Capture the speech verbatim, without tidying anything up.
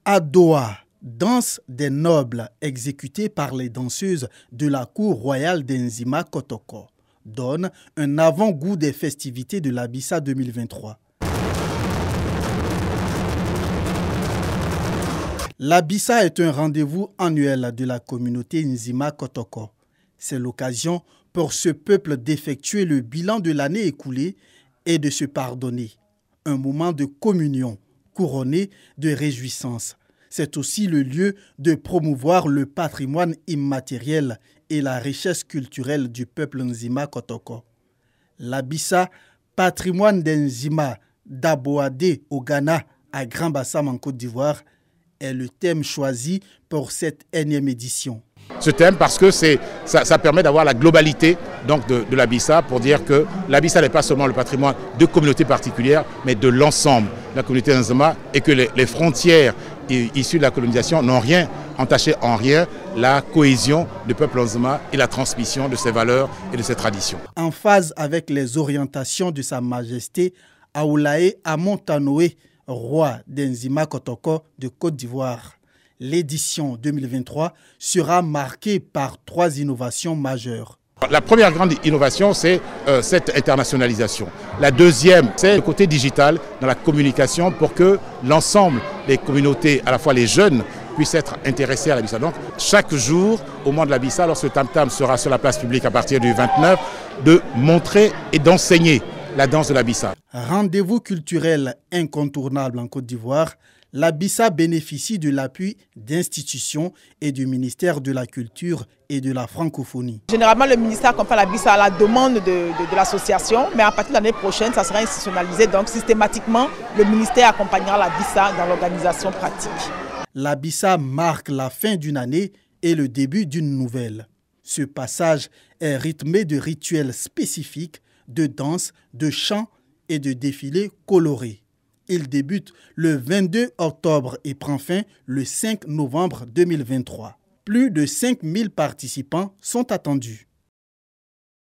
Adoa, danse des nobles exécutée par les danseuses de la cour royale d'Enzima Kotoko, donne un avant-goût des festivités de l'Abissa deux mille vingt-trois. L'Abissa est un rendez-vous annuel de la communauté Nzima Kotoko. C'est l'occasion pour ce peuple d'effectuer le bilan de l'année écoulée et de se pardonner. Un moment de communion couronné de réjouissance. C'est aussi le lieu de promouvoir le patrimoine immatériel et la richesse culturelle du peuple Nzima Kotoko. L'Abissa, patrimoine d'Nzima d'Aboadé au Ghana à Grand-Bassam en Côte d'Ivoire, est le thème choisi pour cette énième édition. Ce thème parce que ça, ça permet d'avoir la globalité donc, de, de l'Abissa pour dire que l'Abissa n'est pas seulement le patrimoine de communautés particulières, mais de l'ensemble de la communauté Nzima et que les, les frontières issues de la colonisation n'ont rien entaché en rien la cohésion du peuple Nzima et la transmission de ses valeurs et de ses traditions. En phase avec les orientations de Sa Majesté Aoulaye Amontanoé, roi d'Nzima Kotoko de Côte d'Ivoire. L'édition deux mille vingt-trois sera marquée par trois innovations majeures. La première grande innovation, c'est euh, cette internationalisation. La deuxième, c'est le côté digital dans la communication pour que l'ensemble des communautés, à la fois les jeunes, puissent être intéressés à l'Abissa. Donc, chaque jour, au moment de l'Abissa, lorsque le tam-tam sera sur la place publique à partir du vingt-neuf, de montrer et d'enseigner la danse de l'Abissa. Rendez-vous culturel incontournable en Côte d'Ivoire, l'Abissa bénéficie de l'appui d'institutions et du ministère de la Culture et de la Francophonie. Généralement, le ministère accompagne l'Abissa à la demande de, de, de l'association, mais à partir de l'année prochaine, ça sera institutionnalisé. Donc, systématiquement, le ministère accompagnera l'Abissa dans l'organisation pratique. L'Abissa marque la fin d'une année et le début d'une nouvelle. Ce passage est rythmé de rituels spécifiques, de danse, de chants et de défilés colorés. Il débute le vingt-deux octobre et prend fin le cinq novembre deux mille vingt-trois. Plus de cinq mille participants sont attendus.